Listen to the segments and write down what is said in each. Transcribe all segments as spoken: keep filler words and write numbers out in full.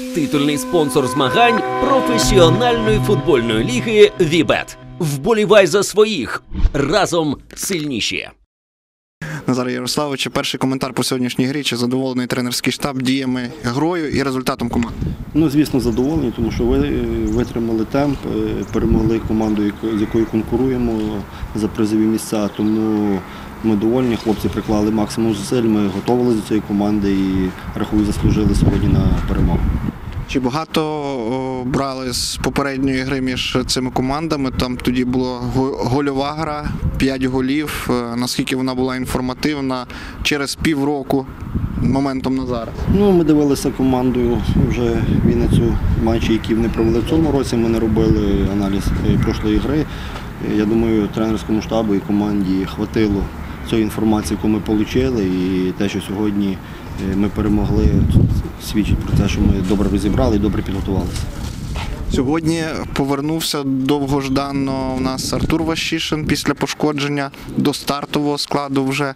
Титульний спонсор змагань професіональної футбольної ліги «Вібет». Вболівай за своїх. Разом сильніші. Назар Ярославович, перший коментар по сьогоднішній грі. Чи задоволений тренерський штаб діями, грою і результатом команди? Ну, звісно, задоволені, тому що ви витримали темп, перемогли команду, з якою конкуруємо за призові місця. Тому ми довольні, хлопці приклали максимум зусиль, ми готувалися до цієї команди і, рахую, заслужили сьогодні на перемогу. Чи багато брали з попередньої гри між цими командами? Там тоді була гольова гра, п'ять голів. Наскільки вона була інформативна через півроку моментом на зараз? Ну, ми дивилися командою вже Вінницю, матчі, які вони провели в цьому році. Ми не робили аналіз прошлої гри. Я думаю, тренерському штабу і команді хватило цієї інформації, яку ми отримали, і те, що сьогодні ми перемогли, свідчить про те, що ми добре розібрали і добре підготувалися. Сьогодні повернувся довгожданно у нас Артур Ващишин після пошкодження до стартового складу вже.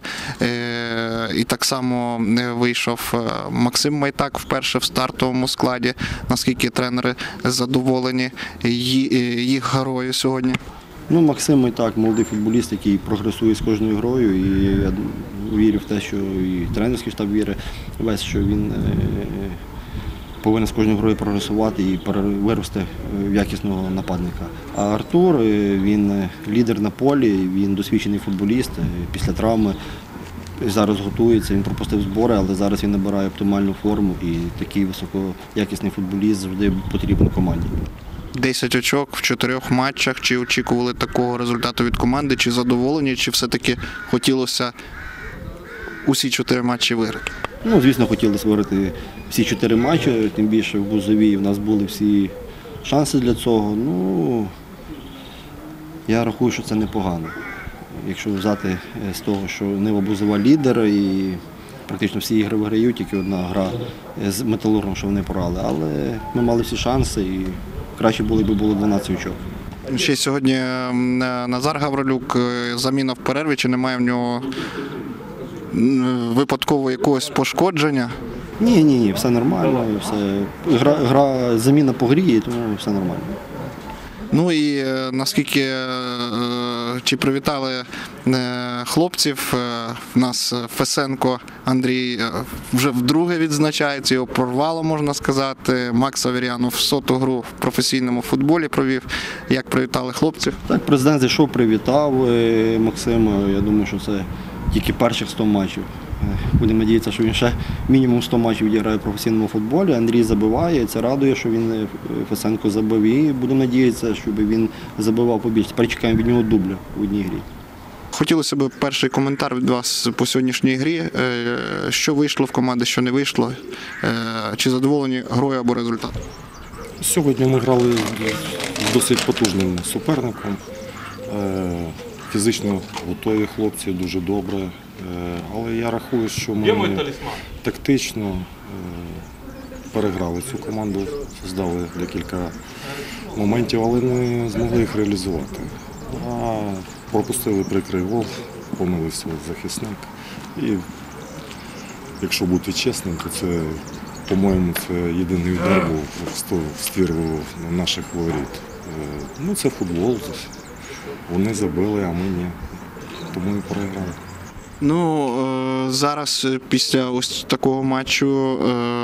І так само вийшов Максим Майтак вперше в стартовому складі. Наскільки тренери задоволені їх грою сьогодні? Ну, Максим і так, молодий футболіст, який прогресує з кожною грою, і я вірю в те, що і тренерський штаб вірить весь, що він повинен з кожною грою прогресувати і вирости в якісного нападника. А Артур, він лідер на полі, він досвідчений футболіст, після травми зараз готується, він пропустив збори, але зараз він набирає оптимальну форму, і такий високоякісний футболіст завжди потрібен команді. десять очок в чотирьох матчах. Чи очікували такого результату від команди, чи задоволені, чи все-таки хотілося усі чотири матчі виграти? Ну, звісно, хотілося виграти всі чотири матчі, тим більше в Бузові в нас були всі шанси для цього. Ну, я рахую, що це непогано. Якщо взяти з того, що Нива Бузова лідер і практично всі ігри виграють, тільки одна гра з Металургом, що вони порали. Але ми мали всі шанси і краще було б було дванадцять очок. Ще сьогодні Назар Гаврилюк, заміна в перерві, чи немає в нього випадково якогось пошкодження? Ні, ні, ні, все нормально, все. Гра, гра, заміна по грі, тому все нормально. Ну і наскільки, чи привітали хлопців, в нас Фесенко Андрій вже вдруге відзначається, його прорвало, можна сказати. Макс Аверянов соту гру в професійному футболі провів. Як привітали хлопців? Так, президент зайшов, привітав Максима. Я думаю, що це тільки перших сто матчів. Будемо сподіватися, що він ще мінімум сто матчів відіграє в професійному футболі. Андрій забиває, це радує, що він Фесенко забив. І будемо сподіватися, щоб він забивав побільше. Тепер чекаємо від нього дубля в одній грі. Хотілося б перший коментар від вас по сьогоднішній грі. Що вийшло в команди, що не вийшло? Чи задоволені грою або результатом? Сьогодні ми грали з досить потужним суперником. Фізично готові хлопці, дуже добре. Але я рахую, що ми тактично переграли цю команду, здали декілька моментів, але не змогли їх реалізувати. А пропустили прикрий гол, помилився захисник. І якщо бути чесним, то це, по-моєму, це єдиний удар був в ствір наших воріт. Ну, це футбол, вони забили, а ми ні. Тому і переграли. Ну, зараз після ось такого матчу,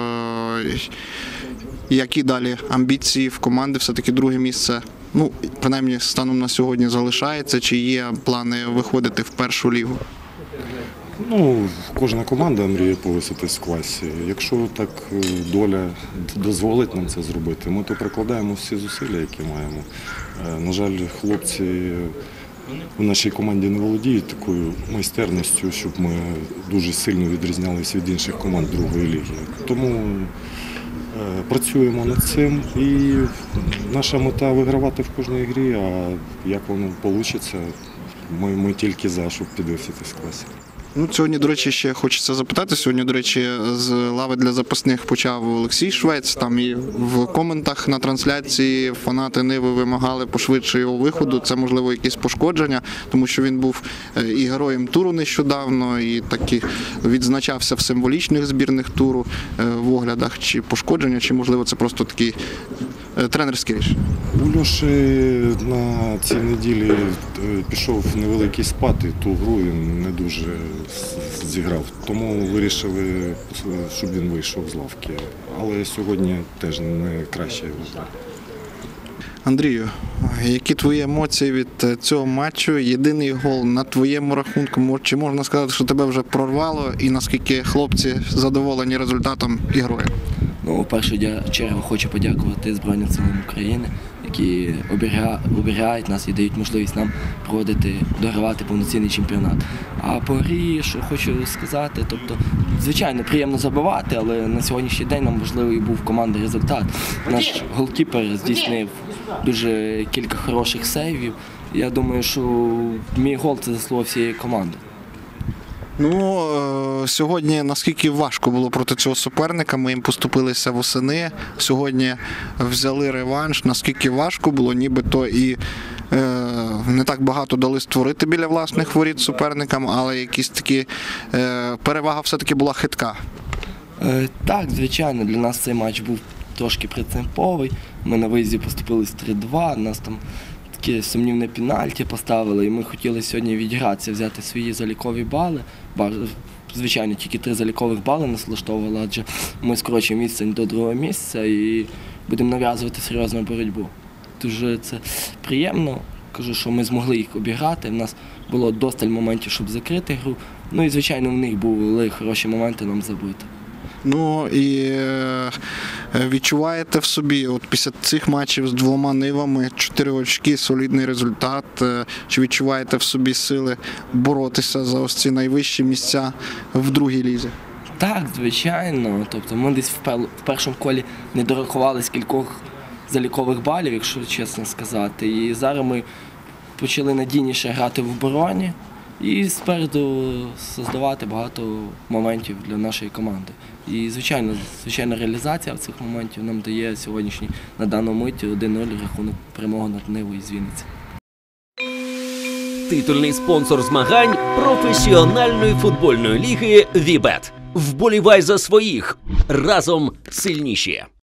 які далі амбіції в команди? Все-таки друге місце, ну, принаймні, станом на сьогодні залишається. Чи є плани виходити в першу лігу? Ну, кожна команда мріє повиситись в класі. Якщо так доля дозволить нам це зробити, ми то прикладаємо всі зусилля, які маємо. На жаль, хлопці у нашій команді не володіють такою майстерністю, щоб ми дуже сильно відрізнялися від інших команд другої ліги. Тому працюємо над цим, і наша мета – вигравати в кожній грі, а як воно вийде, ми, ми тільки за, щоб підвиситись в класі. Ну, сьогодні, до речі, ще хочеться запитати. Сьогодні, до речі, з лави для запасних почав Олексій Швець. Там і в коментах на трансляції фанати Ниви вимагали пошвидше його виходу. Це, можливо, якісь пошкодження, тому що він був і героєм туру нещодавно, і таки відзначався в символічних збірних туру в оглядах. Чи пошкодження, чи, можливо, це просто такий тренерський рішення? У Льоші на цій неділі пішов невеликий спад, і ту гру він не дуже зіграв. Тому вирішили, щоб він вийшов з лавки. Але сьогодні теж не краще його гра. Андрію, які твої емоції від цього матчу? Єдиний гол на твоєму рахунку, чи можна сказати, що тебе вже прорвало, і наскільки хлопці задоволені результатом і грою? Ну, в першу чергу хочу подякувати Збройним силам України, які оберігають нас і дають можливість нам проводити, догравати повноцінний чемпіонат. А по грі, що хочу сказати, тобто, звичайно, приємно забивати, але на сьогоднішній день нам важливий був в команді результат. Наш голкіпер здійснив дуже кілька хороших сейвів. Я думаю, що мій гол – це заслуга всієї команди. Ну, сьогодні наскільки важко було проти цього суперника, ми їм поступилися восени, сьогодні взяли реванш, наскільки важко було, нібито і е, не так багато дали створити біля власних воріт суперникам, але якісь такі, е, перевага все-таки була хитка. Е, так, звичайно, для нас цей матч був трошки принциповий, ми на виїзді поступились три-два, нас там таке сумнівне пенальті поставили, і ми хотіли сьогодні відігратися, взяти свої залікові бали. Звичайно, тільки три залікових бали нас влаштовували, адже ми скорочуємо відстань до другого місця і будемо нав'язувати серйозну боротьбу. Дуже це приємно, кажу, що ми змогли їх обіграти, в нас було досталь моментів, щоб закрити гру, ну і звичайно в них були хороші моменти нам забити. Ну і відчуваєте в собі, от після цих матчів з двома Нивами, чотири очки, солідний результат, чи відчуваєте в собі сили боротися за ось ці найвищі місця в другій лізі? Так, звичайно. Тобто ми десь в першому колі не дорахували кількох залікових балів, якщо чесно сказати. І зараз ми почали надійніше грати в обороні і спереду создавати багато моментів для нашої команди. І, звичайно, звичайно, реалізація цих моментів нам дає сьогоднішній на даному миті один нуль рахунок перемоги над Нивою з Вінниці. Титульний спонсор змагань професіональної футбольної ліги «Вібет». Вболівай за своїх. Разом сильніші.